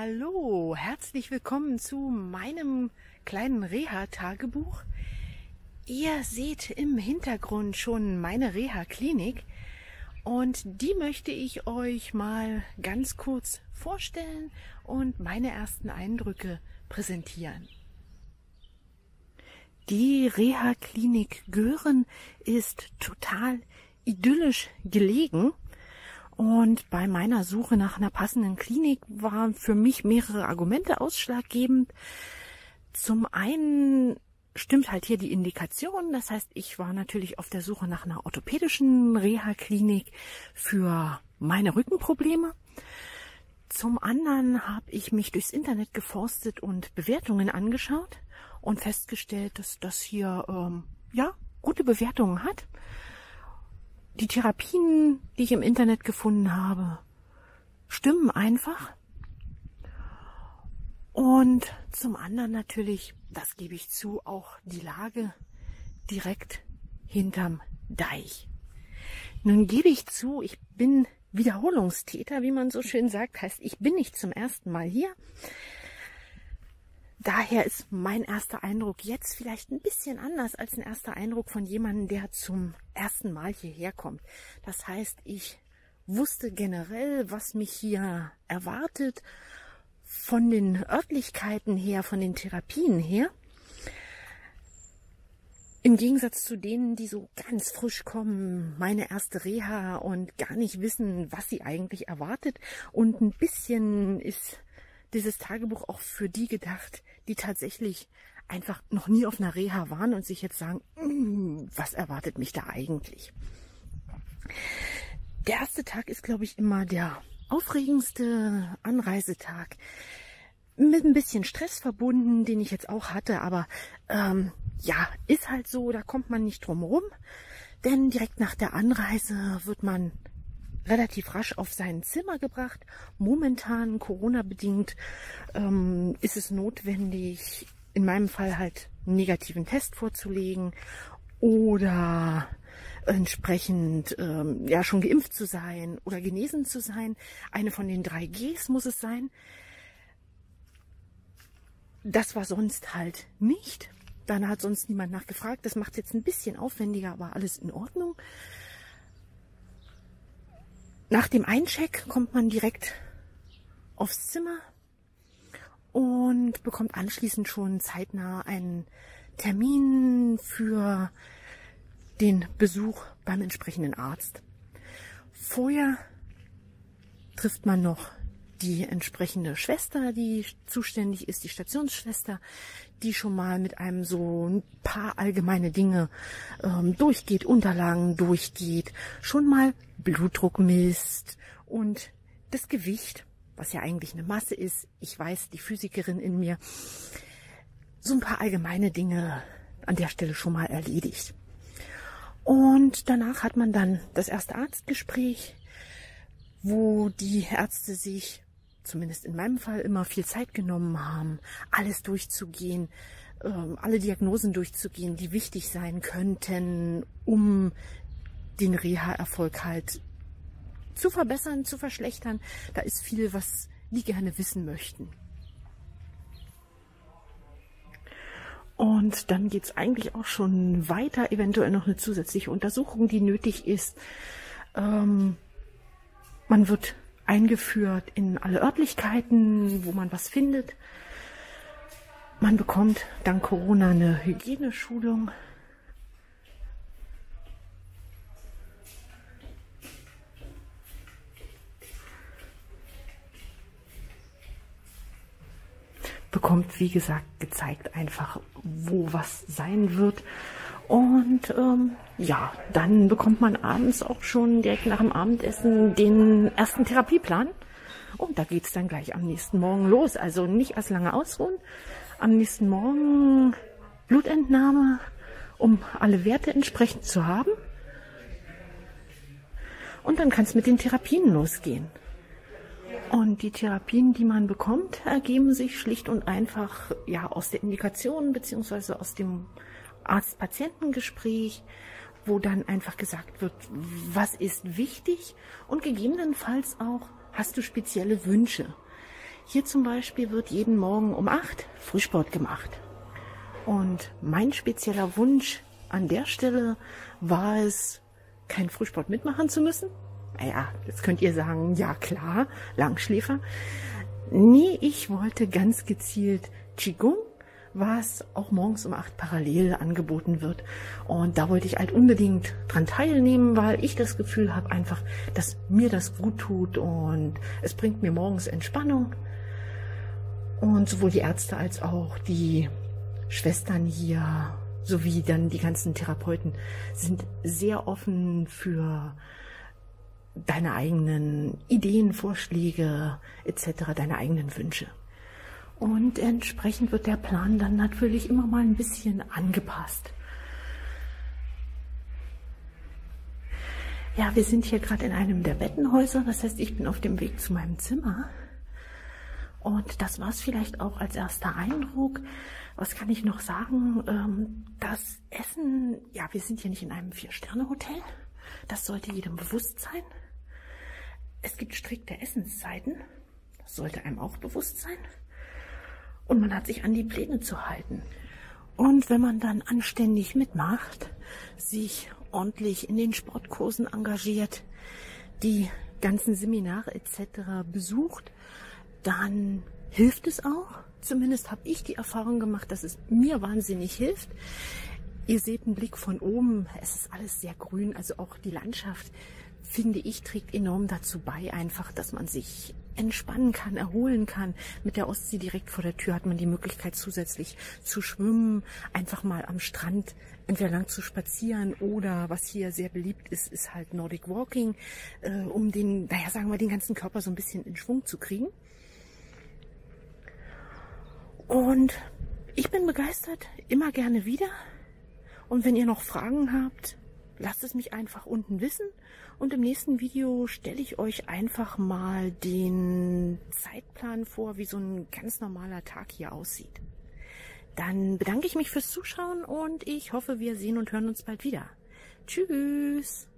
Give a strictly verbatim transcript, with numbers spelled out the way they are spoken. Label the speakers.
Speaker 1: Hallo, herzlich willkommen zu meinem kleinen Reha-Tagebuch. Ihr seht im Hintergrund schon meine Reha-Klinik und die möchte ich euch mal ganz kurz vorstellen und meine ersten Eindrücke präsentieren. Die Reha-Klinik Göhren ist total idyllisch gelegen. Und bei meiner Suche nach einer passenden Klinik waren für mich mehrere Argumente ausschlaggebend. Zum einen stimmt halt hier die Indikation. Das heißt, ich war natürlich auf der Suche nach einer orthopädischen Reha-Klinik für meine Rückenprobleme. Zum anderen habe ich mich durchs Internet geforstet und Bewertungen angeschaut und festgestellt, dass das hier ähm, ja gute Bewertungen hat. Die Therapien, die ich im Internet gefunden habe, stimmen einfach. Und zum anderen natürlich, das gebe ich zu, auch die Lage direkt hinterm Deich. Nun gebe ich zu, ich bin Wiederholungstäter, wie man so schön sagt. Heißt, ich bin nicht zum ersten Mal hier. Daher ist mein erster Eindruck jetzt vielleicht ein bisschen anders als ein erster Eindruck von jemandem, der zum ersten Mal hierher kommt. Das heißt, ich wusste generell, was mich hier erwartet, von den Örtlichkeiten her, von den Therapien her. Im Gegensatz zu denen, die so ganz frisch kommen, meine erste Reha und gar nicht wissen, was sie eigentlich erwartet. Und ein bisschen ist dieses Tagebuch auch für die gedacht, die tatsächlich einfach noch nie auf einer Reha waren und sich jetzt sagen, was erwartet mich da eigentlich? Der erste Tag ist, glaube ich, immer der aufregendste Anreisetag. Mit ein bisschen Stress verbunden, den ich jetzt auch hatte, aber ähm, ja, ist halt so, da kommt man nicht drum rum, denn direkt nach der Anreise wird man relativ rasch auf sein Zimmer gebracht. Momentan, Corona-bedingt, ähm, ist es notwendig, in meinem Fall halt einen negativen Test vorzulegen oder entsprechend ähm, ja schon geimpft zu sein oder genesen zu sein. Eine von den drei Gs muss es sein. Das war sonst halt nicht. Dann hat sonst niemand nachgefragt. Das macht es jetzt ein bisschen aufwendiger, aber alles in Ordnung. Nach dem Eincheck kommt man direkt aufs Zimmer und bekommt anschließend schon zeitnah einen Termin für den Besuch beim entsprechenden Arzt. Vorher trifft man noch die entsprechende Schwester, die zuständig ist, die Stationsschwester, die schon mal mit einem so ein paar allgemeine Dinge ähm, durchgeht, Unterlagen durchgeht, schon mal Blutdruck misst und das Gewicht, was ja eigentlich eine Masse ist. Ich weiß, die Physikerin in mir, so ein paar allgemeine Dinge an der Stelle schon mal erledigt. Und danach hat man dann das erste Arztgespräch, wo die Ärzte sich, zumindest in meinem Fall, immer viel Zeit genommen haben, alles durchzugehen, ähm, alle Diagnosen durchzugehen, die wichtig sein könnten, um den Reha-Erfolg halt zu verbessern, zu verschlechtern. Da ist viel, was die gerne wissen möchten. Und dann geht es eigentlich auch schon weiter, eventuell noch eine zusätzliche Untersuchung, die nötig ist. Ähm, man wird eingeführt in alle Örtlichkeiten, wo man was findet. Man bekommt dank Corona eine Hygieneschulung. Bekommt, wie gesagt, gezeigt einfach, wo was sein wird. Und ähm, ja, dann bekommt man abends auch schon direkt nach dem Abendessen den ersten Therapieplan. Und da geht es dann gleich am nächsten Morgen los. Also nicht erst lange ausruhen. Am nächsten Morgen Blutentnahme, um alle Werte entsprechend zu haben. Und dann kann es mit den Therapien losgehen. Und die Therapien, die man bekommt, ergeben sich schlicht und einfach ja aus der Indikation bzw. aus dem Arzt-Patienten-Gespräch, wo dann einfach gesagt wird, was ist wichtig und gegebenenfalls auch, hast du spezielle Wünsche. Hier zum Beispiel wird jeden Morgen um acht Frühsport gemacht. Und mein spezieller Wunsch an der Stelle war es, keinen Frühsport mitmachen zu müssen. Naja, jetzt könnt ihr sagen, ja klar, Langschläfer. Nee, ich wollte ganz gezielt Qigong, was auch morgens um acht parallel angeboten wird. Und da wollte ich halt unbedingt dran teilnehmen, weil ich das Gefühl habe einfach, dass mir das gut tut und es bringt mir morgens Entspannung. Und sowohl die Ärzte als auch die Schwestern hier sowie dann die ganzen Therapeuten sind sehr offen für deine eigenen Ideen, Vorschläge et cetera, deine eigenen Wünsche. Und entsprechend wird der Plan dann natürlich immer mal ein bisschen angepasst. Ja, wir sind hier gerade in einem der Bettenhäuser, das heißt, ich bin auf dem Weg zu meinem Zimmer. Und das war es vielleicht auch als erster Eindruck. Was kann ich noch sagen? Das Essen, ja, wir sind hier nicht in einem Vier-Sterne-Hotel. Das sollte jedem bewusst sein. Es gibt strikte Essenszeiten. Das sollte einem auch bewusst sein. Und man hat sich an die Pläne zu halten. Und wenn man dann anständig mitmacht, sich ordentlich in den Sportkursen engagiert, die ganzen Seminare et cetera besucht, dann hilft es auch. Zumindest habe ich die Erfahrung gemacht, dass es mir wahnsinnig hilft. Ihr seht einen Blick von oben, es ist alles sehr grün, also auch die Landschaft, finde ich, trägt enorm dazu bei, einfach, dass man sich entspannen kann, erholen kann. Mit der Ostsee direkt vor der Tür hat man die Möglichkeit zusätzlich zu schwimmen, einfach mal am Strand entweder lang zu spazieren oder, was hier sehr beliebt ist, ist halt Nordic Walking, äh, um den, naja, sagen wir, den ganzen Körper so ein bisschen in Schwung zu kriegen. Und ich bin begeistert, immer gerne wieder. Und wenn ihr noch Fragen habt, lasst es mich einfach unten wissen. Und im nächsten Video stelle ich euch einfach mal den Zeitplan vor, wie so ein ganz normaler Tag hier aussieht. Dann bedanke ich mich fürs Zuschauen und ich hoffe, wir sehen und hören uns bald wieder. Tschüss!